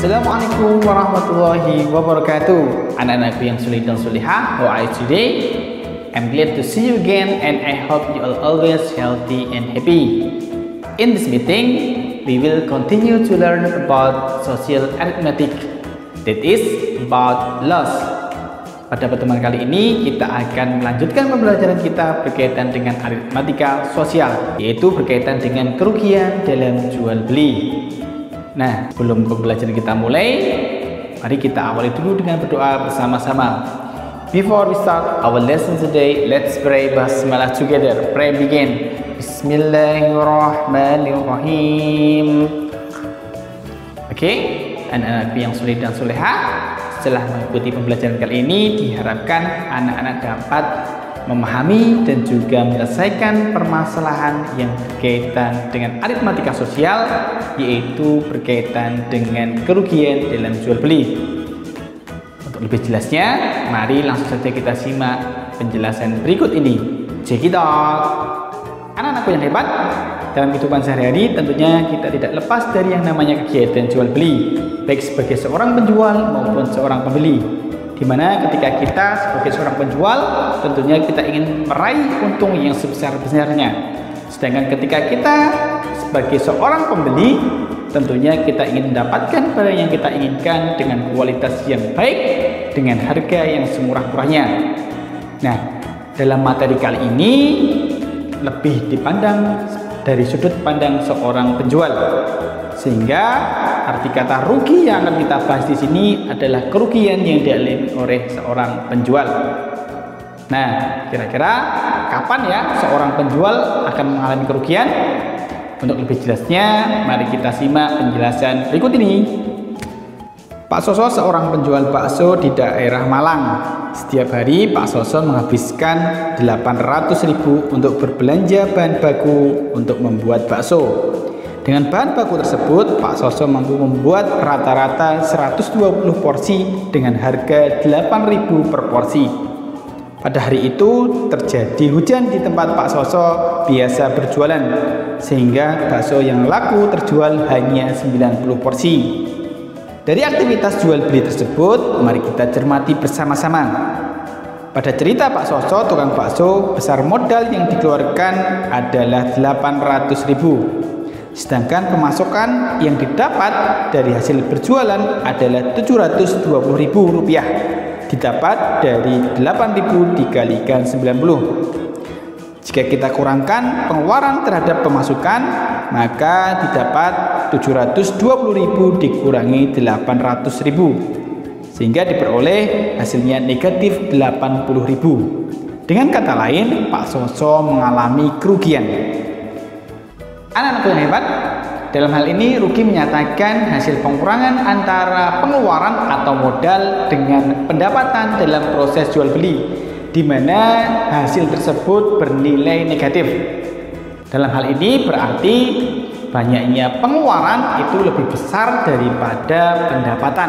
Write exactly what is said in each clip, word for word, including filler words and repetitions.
Assalamualaikum warahmatullahi wabarakatuh. Anak-anakku yang soleh dan solehah, how are you today? I'm glad to see you again and I hope you are always healthy and happy. In this meeting, we will continue to learn about social arithmetic, that is about loss. Pada pertemuan kali ini kita akan melanjutkan pembelajaran kita berkaitan dengan aritmatika sosial, yaitu berkaitan dengan kerugian dalam jual beli. Nah, sebelum pembelajaran kita mulai, mari kita awali dulu dengan berdoa bersama-sama. Before we start our lesson today, let's pray basmalah together. Pray begin. Bismillahirrahmanirrahim. Oke, okay? Anak-anak yang soleh dan soleha, setelah mengikuti pembelajaran kali ini, diharapkan anak-anak dapat memahami dan juga menyelesaikan permasalahan yang berkaitan dengan aritmatika sosial, yaitu berkaitan dengan kerugian dalam jual beli. Untuk lebih jelasnya, mari langsung saja kita simak penjelasan berikut ini. Check it out. Anak-anakku yang hebat, dalam kehidupan sehari-hari tentunya kita tidak lepas dari yang namanya kegiatan jual beli, baik sebagai seorang penjual maupun seorang pembeli. Dimana ketika kita sebagai seorang penjual tentunya kita ingin meraih untung yang sebesar-besarnya, sedangkan ketika kita sebagai seorang pembeli tentunya kita ingin mendapatkan barang yang kita inginkan dengan kualitas yang baik dengan harga yang semurah-murahnya. Nah, dalam materi kali ini lebih dipandang dari sudut pandang seorang penjual, sehingga arti kata rugi yang akan kita bahas di sini adalah kerugian yang dialami oleh seorang penjual. Nah, kira-kira kapan ya seorang penjual akan mengalami kerugian? Untuk lebih jelasnya, mari kita simak penjelasan berikut ini. Pak Soso seorang penjual bakso di daerah Malang. Setiap hari Pak Soso menghabiskan delapan ratus ribu untuk berbelanja bahan baku untuk membuat bakso. Dengan bahan baku tersebut, Pak Soso mampu membuat rata-rata seratus dua puluh porsi dengan harga delapan ribu per porsi. Pada hari itu terjadi hujan di tempat Pak Soso biasa berjualan, sehingga bakso yang laku terjual hanya sembilan puluh porsi. Dari aktivitas jual beli tersebut, mari kita cermati bersama-sama. Pada cerita Pak Soso, tukang bakso, besar modal yang dikeluarkan adalah delapan ratus ribu. Sedangkan pemasukan yang didapat dari hasil berjualan adalah tujuh ratus dua puluh ribu rupiah. Didapat dari delapan ribu dikalikan sembilan puluh. Jika kita kurangkan pengeluaran terhadap pemasukan, maka didapat tujuh ratus dua puluh ribu dikurangi delapan ratus ribu, sehingga diperoleh hasilnya negatif delapan puluh ribu. Dengan kata lain, Pak Soso mengalami kerugian. Anak-anakku yang hebat, dalam hal ini rugi menyatakan hasil pengurangan antara pengeluaran atau modal dengan pendapatan dalam proses jual beli, di mana hasil tersebut bernilai negatif. Dalam hal ini berarti banyaknya pengeluaran itu lebih besar daripada pendapatan.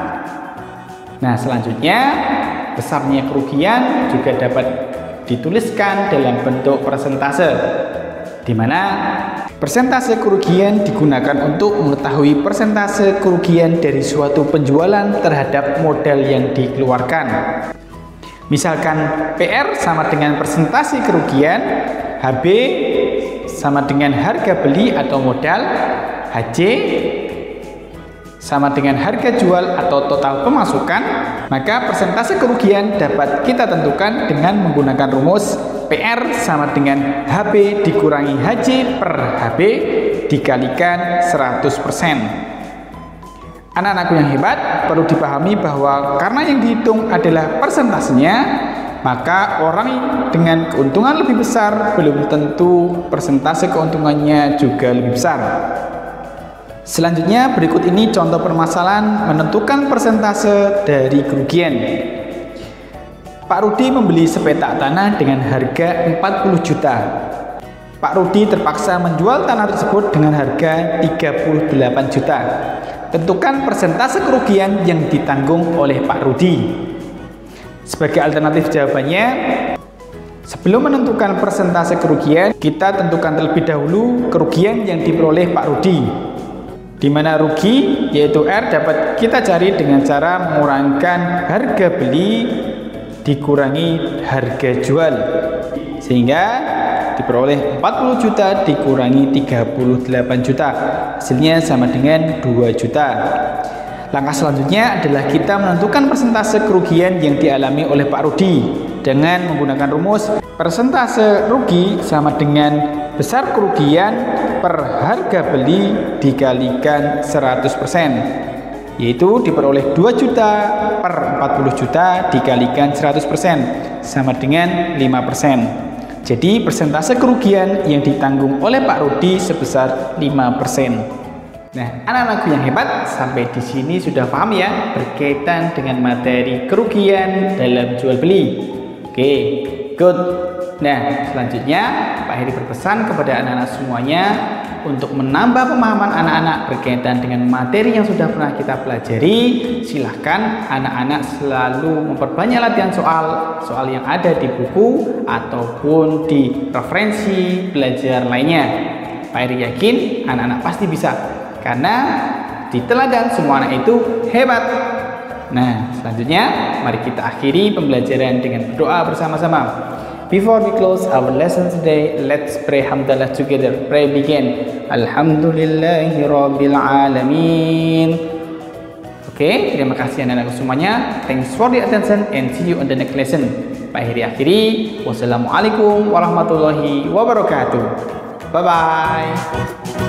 Nah, selanjutnya besarnya kerugian juga dapat dituliskan dalam bentuk persentase, di mana persentase kerugian digunakan untuk mengetahui persentase kerugian dari suatu penjualan terhadap modal yang dikeluarkan. Misalkan P R sama dengan persentase kerugian, H B sama dengan harga beli atau modal, H J sama dengan harga jual atau total pemasukan, maka persentase kerugian dapat kita tentukan dengan menggunakan rumus P R sama dengan H B dikurangi H J per H B dikalikan seratus persen. Anak-anakku yang hebat, perlu dipahami bahwa karena yang dihitung adalah persentasenya, maka orang dengan keuntungan lebih besar belum tentu persentase keuntungannya juga lebih besar. Selanjutnya berikut ini contoh permasalahan menentukan persentase dari kerugian. Pak Rudi membeli sepetak tanah dengan harga empat puluh juta. Pak Rudi terpaksa menjual tanah tersebut dengan harga tiga puluh delapan juta. Tentukan persentase kerugian yang ditanggung oleh Pak Rudi. Sebagai alternatif jawabannya, sebelum menentukan persentase kerugian, kita tentukan terlebih dahulu kerugian yang diperoleh Pak Rudi. di mana rugi yaitu R dapat kita cari dengan cara mengurangkan harga beli dikurangi harga jual, sehingga diperoleh empat puluh juta dikurangi tiga puluh delapan juta, hasilnya sama dengan dua juta. Langkah selanjutnya adalah kita menentukan persentase kerugian yang dialami oleh Pak Rudi dengan menggunakan rumus persentase rugi sama dengan besar kerugian per harga beli dikalikan seratus persen, yaitu diperoleh dua juta per empat puluh juta dikalikan seratus persen sama dengan lima persen. Jadi persentase kerugian yang ditanggung oleh Pak Rudi sebesar lima persen. Nah, anak-anakku yang hebat, sampai di sini sudah paham ya berkaitan dengan materi kerugian dalam jual beli. Oke, good. Nah, selanjutnya Pak Heri berpesan kepada anak-anak semuanya untuk menambah pemahaman anak-anak berkaitan dengan materi yang sudah pernah kita pelajari. Silahkan anak-anak selalu memperbanyak latihan soal soal yang ada di buku ataupun di referensi belajar lainnya. Pak Heri yakin anak-anak pasti bisa, karena di teladan semua anak itu hebat. Nah, selanjutnya mari kita akhiri pembelajaran dengan berdoa bersama-sama. Before we close our lesson today, let's pray hamdalah together. Pray begin. Alhamdulillahirabbil alamin. Oke, okay, terima kasih anak-anak semuanya. Thanks for the attention and see you on the next lesson. Pak Heri akhiri. Wassalamualaikum warahmatullahi wabarakatuh. Bye bye.